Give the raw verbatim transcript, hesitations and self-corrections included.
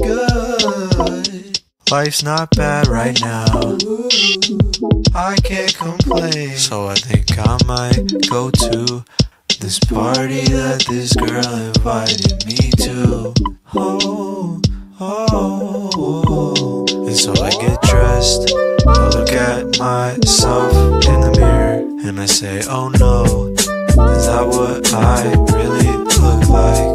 good. Life's not bad right now, I can't complain. So I think I might go to this party that this girl invited me to. Oh, oh, oh. And so I get dressed, I look at myself in the mirror, and I say, oh no, is that what I really look like?